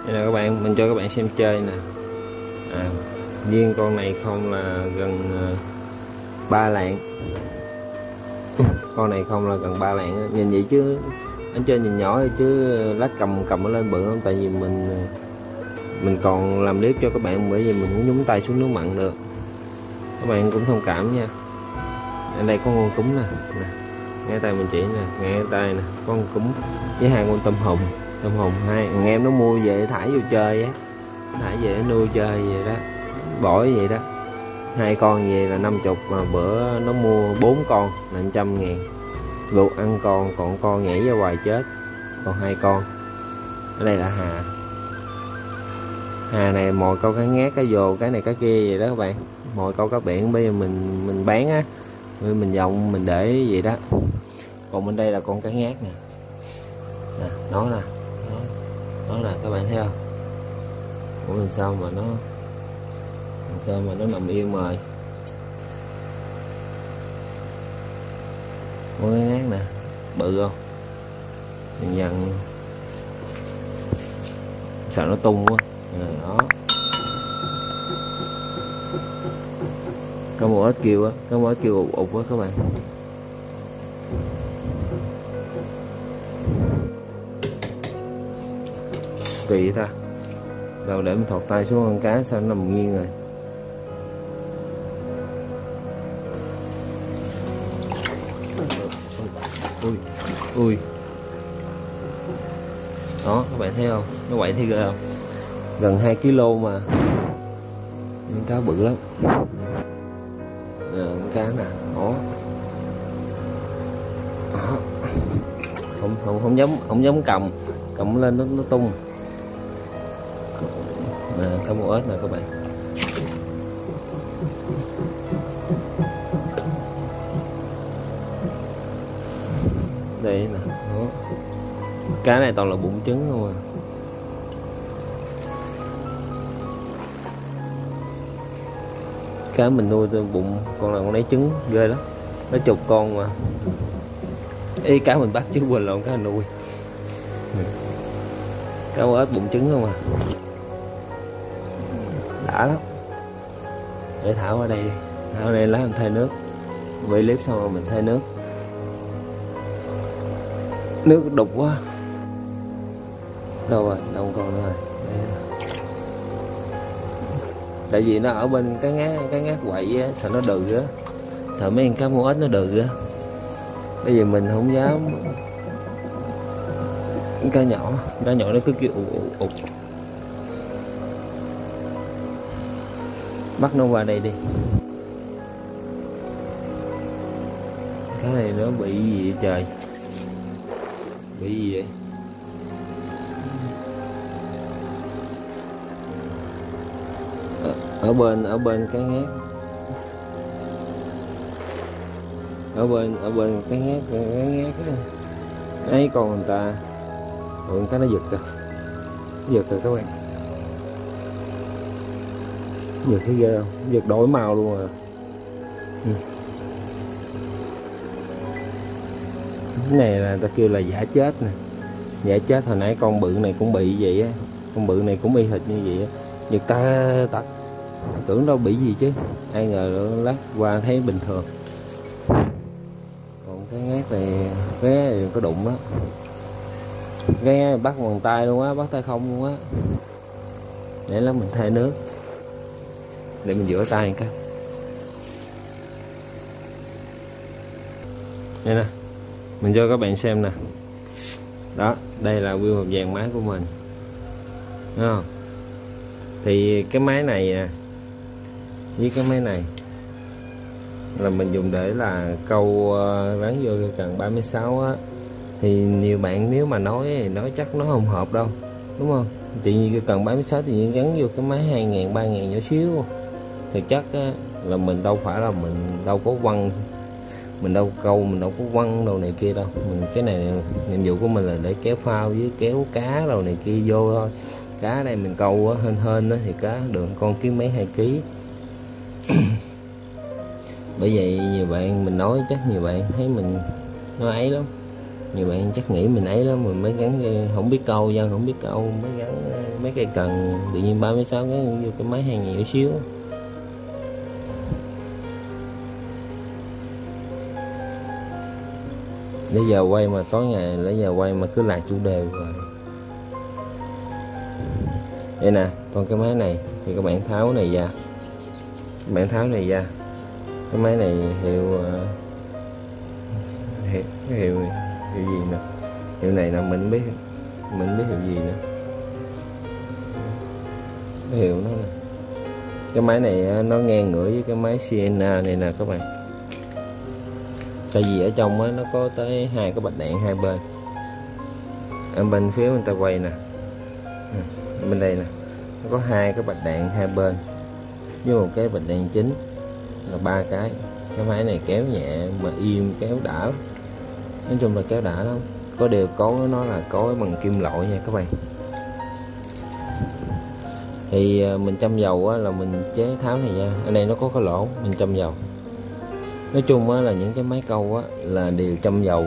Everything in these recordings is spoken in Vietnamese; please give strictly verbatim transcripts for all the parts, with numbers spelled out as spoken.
Đây là các bạn, mình cho các bạn xem chơi nè. À, riêng con này không là gần ba lạng. Con này không là gần ba lạng. Nhìn vậy chứ anh chơi nhìn nhỏ thôi, chứ lát cầm cầm nó lên bự không. Tại vì mình mình còn làm clip cho các bạn, bởi vì mình cũng nhúng tay xuống nước mặn được. Các bạn cũng thông cảm nha. Ở đây có con cúng nè, nè. Ngay tay mình chỉ nè, ngay tay nè, con cúng với hai con tôm hùm. Tôm hùm hai anh em nó mua về thải vô chơi á, thải về nuôi chơi vậy đó, bỏ vậy đó. Hai con về là năm chục, mà bữa nó mua bốn con là trăm ngàn. Luộc ăn con, còn con nhảy ra ngoài chết. Còn hai con. Ở đây là hà. Hà này mồi câu cá ngát, cá vồ, cái này cá kia vậy đó các bạn. Mồi câu cá biển bây giờ mình mình bán á, mình dòng mình để vậy đó. Còn bên đây là con cá ngát nè. Nè, nó nè, nó, nó nè, các bạn thấy không? Ủa làm sao mà nó làm sao mà nó nằm yên rồi. Con cá ngát nè, bự không? Dần dần sợ nó tung quá. À, đó. Có một ít kêu á, có một ít kêu ụt ụt á các bạn. Kỳ ta. Đâu để mình thọt tay xuống con cá sao nó nằm nghiêng rồi. Ui, ui. Đó, các bạn thấy không? Nó quậy thấy ghê không? Gần hai ki lô mà. Con cá bự lắm. Con cá nè, đó. Đó. Không không không giống không giống cầm, cầm lên nó nó tung. Nè, có một ếch nè các bạn. Đây nè, đó. Cá này toàn là bụng trứng không à. Cá mình nuôi từ bụng, con nào con lấy trứng ghê lắm. Nó chục con mà. Ý cá mình bắt chứ quên lộn, cá nuôi. Cá ếch bụng trứng không à. Đã lắm. Để thảo ở đây đi. Thảo ở đây lát mình thay nước. Quay clip xong rồi mình thay nước. Nước đục quá. Đâu rồi, đâu còn nữa rồi. Đây. Tại vì nó ở bên cái ngát cái ngát quậy á, sợ nó đừ á, sợ mấy con cá mua ếch nó đừ á. Bây giờ mình không dám. Cá nhỏ, cá nhỏ nó cứ kêu ụt ụt ụt. Bắt nó qua đây đi. Cái này nó bị gì vậy trời? Bị gì vậy? Ở, ở bên ở bên cái ngát. Ở bên ở bên cái ngát cái ngát á. Ấy còn người ta. Rồi cái nó giật kìa. Giật kìa các bạn. Giật thấy ghê không? Giật đổi màu luôn à. Ừ. Cái này là ta kêu là giả chết nè. Giả chết, hồi nãy con bự này cũng bị vậy á. Con bự này cũng y hệt như vậy á. Giật ta tật. Tưởng đâu bị gì chứ. Ai ngờ lát qua thấy bình thường. Còn cái ngát này, cái ngát này có đụng đó. Cái ngát này bắt bằng tay luôn á, bắt tay không luôn á. Để lắm mình thay nước. Để mình rửa tay cái. Đây nè. Mình cho các bạn xem nè. Đó, đây là wheel hộp vàng máy của mình. Thấy không? Thì cái máy này nè, với cái máy này là mình dùng để là câu uh, rắn vô cần ba mươi sáu á. Thì nhiều bạn nếu mà nói thì nói chắc nó không hợp đâu, đúng không? Tự nhiên cái cần ba mươi sáu thì gắn vô cái máy hai ngàn, ba ngàn nhỏ xíu. Thì chắc á, là mình đâu phải là mình đâu có quăng, mình đâu câu, mình đâu có quăng đồ này kia đâu. Mình cái này nhiệm vụ của mình là để kéo phao với kéo cá đồ này kia vô thôi. Cá đây mình câu á, hên hên á, thì cá được con ký mấy hai ký. Bởi vậy nhiều bạn mình nói chắc nhiều bạn thấy mình nói ấy lắm. nhiều bạn chắc nghĩ mình ấy lắm, mình mới gắn không biết câu dân không biết câu mới gắn mấy cây cần tự nhiên ba mươi sáu cái vô cái máy hàng nhiều xíu. Bây giờ quay mà tối ngày lấy giờ quay mà cứ lạc chủ đề rồi. Đây nè, còn cái máy này thì các bạn tháo này ra, các bạn tháo này ra. Cái máy này hiệu hiệu hiệu, hiệu gì nè, hiệu này là mình biết mình biết hiệu gì nữa, cái hiệu nó nè. Cái máy này nó ngang ngửa với cái máy Sienna này nè các bạn. Tại vì ở trong á nó có tới hai cái bạch đạn hai bên. Ở bên phía người ta quay nè, bên đây nè, nó có hai cái bạch đạn hai bên với một cái bạch đạn chính là ba cái. Cái máy này kéo nhẹ mà im, kéo đã lắm. Nói chung là kéo đã lắm. Có điều cối nó là cối bằng kim loại nha các bạn. Thì mình châm dầu á, là mình chế tháo này ra. Ở đây nó có cái lỗ mình châm dầu. Nói chung á, là những cái máy câu á, là đều châm dầu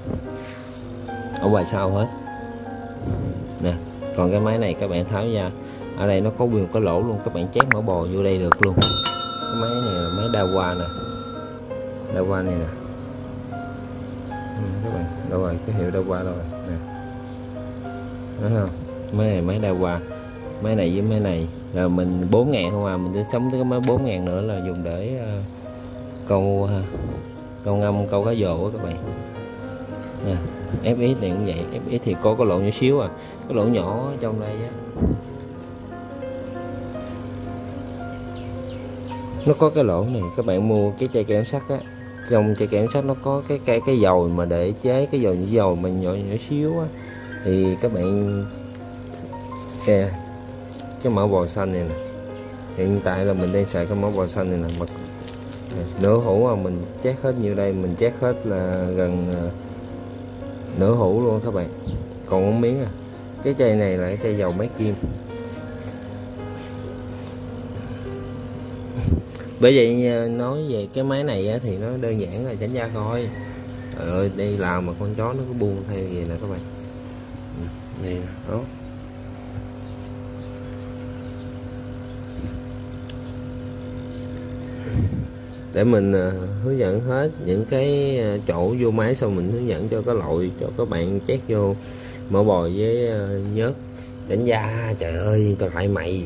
ở ngoài sau hết nè. Còn cái máy này các bạn tháo ra, ở đây nó có nguyên cái lỗ luôn, các bạn chét mỡ bò vô đây được luôn. Cái máy này là máy Daiwa nè, Daiwa này nè các bạn, đâu rồi cái hiệu Daiwa rồi nè, thấy không? Máy này máy Daiwa, máy này với máy này là mình bốn ngàn không à, mình sẽ sống tới cái máy bốn ngàn nữa là dùng để uh, câu câu ngâm, câu cá dồ á các bạn nè. ép ét này cũng vậy, ép ét thì có cái lỗ nhỏ xíu à, cái lỗ nhỏ trong đây á, nó có cái lỗ này. Các bạn mua cái chai kẽm sắt á, trong chai kẽm sắt nó có cái cái cái dầu mà để chế cái dầu như dầu mà nhỏ nhỏ xíu á, thì các bạn kìa, cái mỡ bò xanh này nè, hiện tại là mình đang xài cái mỡ bò xanh này nè, mà nửa hũ mà mình chét hết nhiêu đây, mình chét hết là gần uh, nửa hũ luôn các bạn, còn một miếng à. Cái chai này là cái chai dầu máy kim. Bởi vậy nói về cái máy này á, thì nó đơn giản là tránh ra coi. Trời ơi, đi làm mà con chó nó cứ buông theo gì nè các bạn. Đây nè, đó. Để mình uh, hướng dẫn hết những cái uh, chỗ vô máy, xong mình hướng dẫn cho cái lội cho các bạn chét vô mỡ bò với uh, nhớt đánh da. Trời ơi, tao hại mày.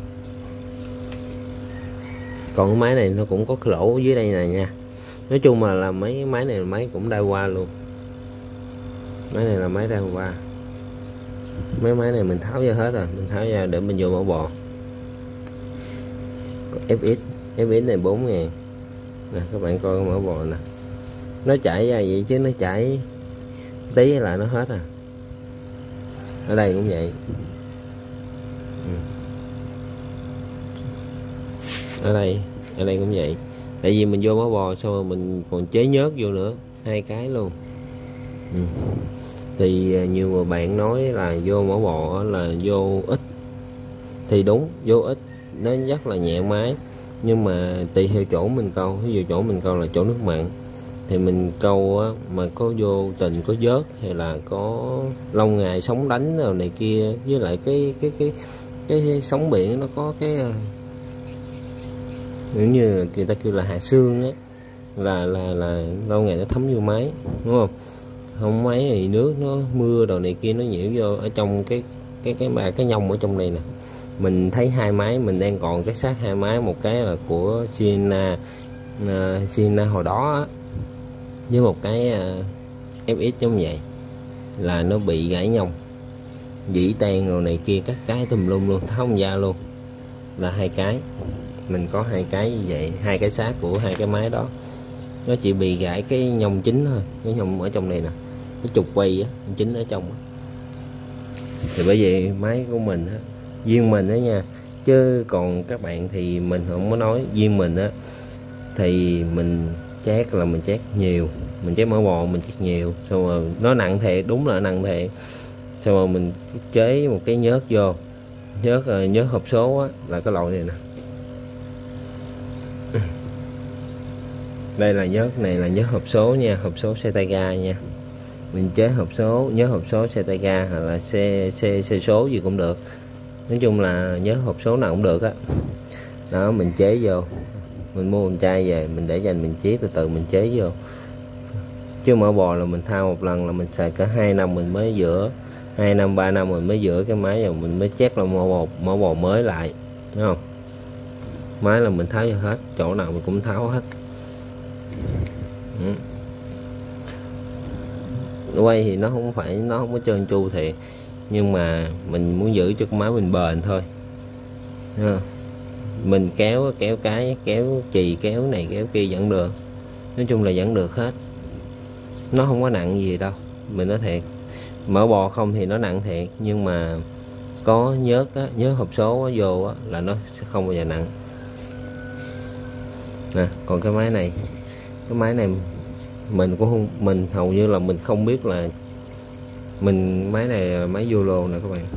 Còn cái máy này nó cũng có cái lỗ dưới đây này nha. Nói chung là, là mấy máy này là máy cũng Daiwa luôn. Máy này là máy Daiwa. Mấy máy này mình tháo ra hết rồi, mình tháo ra để mình vô mỡ bò. Còn ép ét, ép ét này bốn ngàn nè, các bạn coi mỡ bò nè, nó chảy ra vậy chứ nó chảy tí là nó hết à. Ở đây cũng vậy. Ở đây, ở đây cũng vậy. Tại vì mình vô mỡ bò xong rồi mình còn chế nhớt vô nữa, hai cái luôn. Ừ. Thì nhiều bạn nói là vô mỡ bò là vô ít, thì đúng, vô ít nó rất là nhẹ máy, nhưng mà tùy theo chỗ mình câu. Ví dụ chỗ mình câu là chỗ nước mặn thì mình câu á, mà có vô tình có vớt hay là có lâu ngày sóng đánh rồi này kia, với lại cái cái cái cái, cái sóng biển nó có cái giống như là người ta kêu là hạ xương á, là là là lâu ngày nó thấm vô máy, đúng không? Không máy thì nước nó mưa đồ này kia nó nhiễu vô ở trong cái cái cái cái, cái nhông ở trong đây nè. Mình thấy hai máy mình đang còn cái xác hai máy, một cái là của Sienna uh, Sienna hồi đó á, với một cái uh, ép ét giống vậy, là nó bị gãy nhông, dỉ tan rồi này kia các cái tùm lum luôn, tháo không ra luôn. Là hai cái, mình có hai cái như vậy, hai cái xác của hai cái máy đó. Nó chỉ bị gãy cái nhông chính thôi, cái nhông ở trong này nè, cái trục quay á, chính ở trong á. Thì bởi vậy máy của mình á, riêng mình đó nha, chứ còn các bạn thì mình không có nói. Riêng mình á thì mình chét là mình chét nhiều, mình chét mỡ bò mình chét nhiều, xong rồi nó nặng thiệt, đúng là nặng thiệt. Xong rồi mình chế một cái nhớt vô, nhớt nhớt hộp số á, là cái loại này nè. Đây là nhớt này là nhớt hộp số nha, hộp số Setaga nha. mình chế hộp số, nhớ hộp số xe tay ga hoặc là xe xe xe số gì cũng được, nói chung là nhớ hộp số nào cũng được á. Đó, mình chế vô, mình mua một chai về mình để dành, mình chế từ từ mình chế vô. Chứ mỡ bò là mình thao một lần là mình xài cả hai năm mình mới rửa, hai năm ba năm mình mới rửa cái máy rồi mình mới chét là mỡ bò mỡ bò mới lại, đúng không? Máy là mình tháo vô hết, chỗ nào mình cũng tháo hết. Ừ. Quay thì nó không phải, nó không có trơn tru thiệt, nhưng mà mình muốn giữ cho cái máy mình bền thôi. Ừ. Mình kéo kéo cái kéo chì kéo này kéo kia vẫn được, nói chung là vẫn được hết, nó không có nặng gì đâu. Mình nói thiệt, mỡ bò không thì nó nặng thiệt, nhưng mà có nhớt á, nhớ hộp số á, vô á, là nó sẽ không bao giờ nặng nè. Còn cái máy này, cái máy này mình cũng không, mình hầu như là mình không biết là mình máy này là máy vô lô nè các bạn.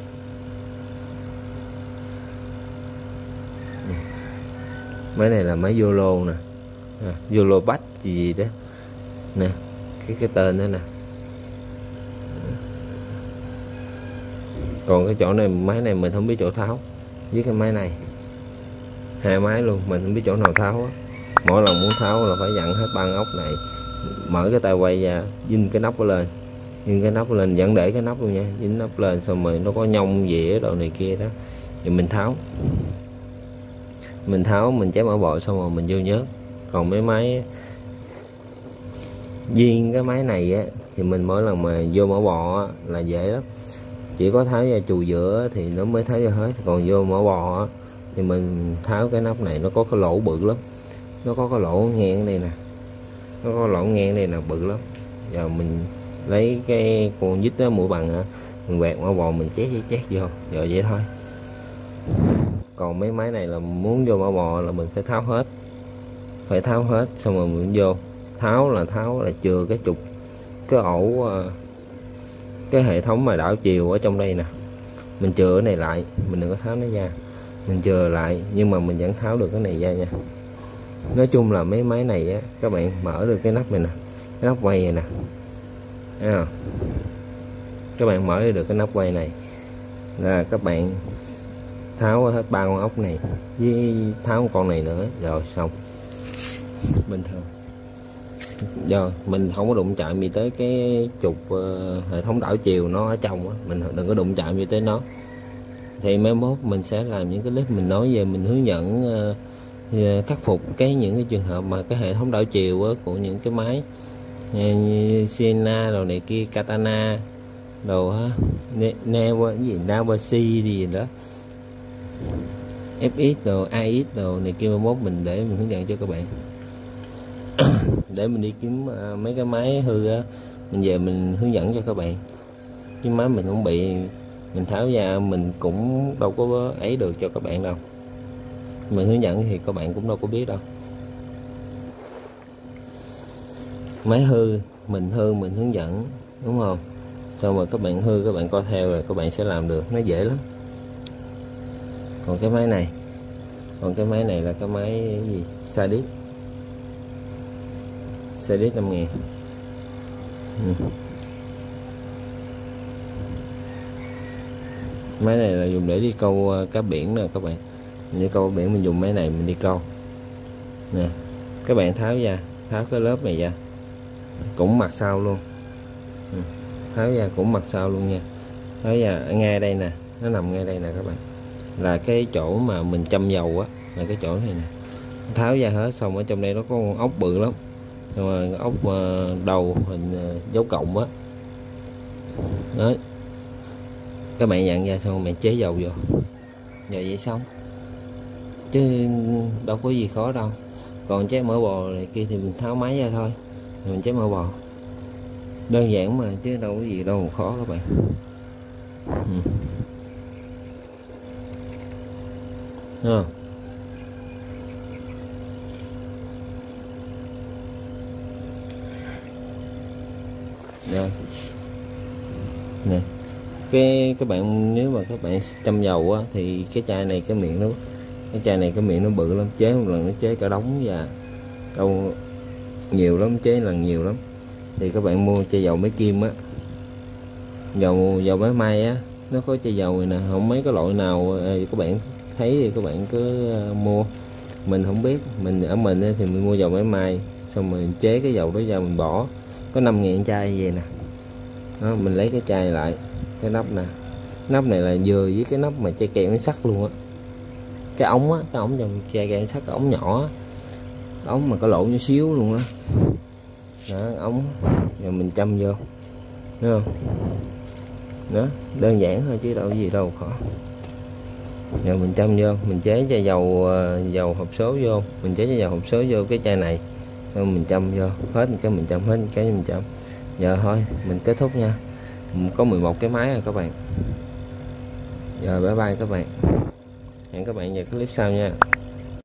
Máy này là máy vô lô nè, à, vô lô bách gì, gì đó nè, cái cái tên đó nè. Còn cái chỗ này, máy này mình không biết chỗ tháo. Với cái máy này, hai máy luôn mình không biết chỗ nào tháo á. Mỗi lần muốn tháo là phải dặn hết băng ốc này, mở cái tay quay ra, dính cái nắp lên, dính cái nắp lên, vẫn để cái nắp luôn nha, dính nắp lên xong rồi nó có nhông dĩa đồ này kia đó, thì mình tháo, mình tháo mình chém mỡ bò xong rồi mình vô nhớt. Còn mấy máy riêng cái máy này á thì mình mỗi lần mà vô mỡ bò á, là dễ lắm, chỉ có tháo ra chù giữa thì nó mới tháo ra hết. Còn vô mỡ bò á, thì mình tháo cái nắp này, nó có cái lỗ bự lắm, nó có cái lỗ ngang đây nè, nó có lỗ ngang đây nè, bự lắm. Giờ mình lấy cái con vít đó, mũi bằng á, mình quẹt mỡ bò mình chét chét vô rồi vậy thôi. Còn mấy máy này là muốn vô mỡ bò là mình phải tháo hết, phải tháo hết xong rồi mình vô tháo, là tháo là chừa cái trục, cái ổ, cái hệ thống mà đảo chiều ở trong đây nè, mình chừa cái này lại, mình đừng có tháo nó ra, mình chừa lại, nhưng mà mình vẫn tháo được cái này ra nha. Nói chung là mấy máy này á, các bạn mở được cái nắp này nè, cái nắp quay này nè, thấy không? Các bạn mở được cái nắp quay này là các bạn tháo hết ba con ốc này với tháo con này nữa rồi xong bình thường. Rồi mình không có đụng chạm gì tới cái trục uh, hệ thống đảo chiều nó ở trong á, mình đừng có đụng chạm gì tới nó. Thì mai mốt mình sẽ làm những cái clip mình nói về, mình hướng dẫn uh, khắc phục cái những cái trường hợp mà cái hệ thống đảo chiều á, của những cái máy như Sienna đồ này kia, Katana đồ ha, ne, ne cái gì Nawashi gì đó, ép ích đồ, a ích đồ này kia, mai mốt mình để mình hướng dẫn cho các bạn. Để mình đi kiếm uh, mấy cái máy hư á, mình về mình hướng dẫn cho các bạn. Chứ máy mình không bị, mình tháo ra mình cũng đâu có ấy được cho các bạn đâu, mình hướng dẫn thì các bạn cũng đâu có biết đâu. Máy hư mình hư mình hướng dẫn, đúng không? Xong rồi các bạn hư các bạn coi theo rồi các bạn sẽ làm được, nó dễ lắm. Còn cái máy này, còn cái máy này là cái máy cái gì Sadis, Sadis năm ngàn. Ừ. Máy này là dùng để đi câu cá biển nè các bạn, mình đi câu biển mình dùng máy này mình đi câu nè. Các bạn tháo ra, tháo cái lớp này ra cũng mặt sau luôn, ừ. Tháo ra cũng mặt sau luôn nha. Tháo ra ngay đây nè, nó nằm ngay đây nè các bạn, là cái chỗ mà mình châm dầu á, là cái chỗ này nè. Tháo ra hết xong ở trong đây nó có con ốc bự lắm, rồi ốc đầu hình dấu cộng á đó. Các bạn dặn ra xong bạn chế dầu vô rồi vậy xong, chứ đâu có gì khó đâu. Còn chế mỡ bò này kia thì mình tháo máy ra thôi, mình chế mỡ bò đơn giản mà, chứ đâu có gì đâu khó các bạn. Ừ. À. Rồi nè, cái các bạn nếu mà các bạn châm dầu á, thì cái chai này cái miệng nó, cái chai này cái miệng nó bự lắm, chế một lần nó chế cả đống và đâu nhiều lắm, chế lần nhiều lắm. thì các bạn mua chai dầu máy kim á, dầu dầu máy may á, nó có chai dầu này nè, không mấy cái loại nào các bạn thấy thì các bạn cứ mua. Mình không biết, mình ở mình thì mình mua dầu máy may, xong mình chế cái dầu đó ra mình bỏ, có năm ngàn chai vậy nè. Đó, mình lấy cái chai lại, cái nắp nè, nắp này là vừa với cái nắp mà chai keo nó sắt luôn á, cái ống á, cái ống dòng chai keo sắt, cái ống nhỏ á, ống mà có lỗ nhỏ xíu luôn á. Đó, ống rồi mình châm vô, thấy không? Đó, đơn giản thôi chứ đâu có gì đâu khó. Rồi mình châm vô, mình chế cho dầu dầu hộp số vô, mình chế cho dầu hộp số vô cái chai này, rồi mình châm vô hết cái, mình châm hết cái mình châm. Giờ thôi mình kết thúc nha, có mười một cái máy rồi các bạn. Giờ bye bye các bạn, hẹn các bạn vào clip sau nha.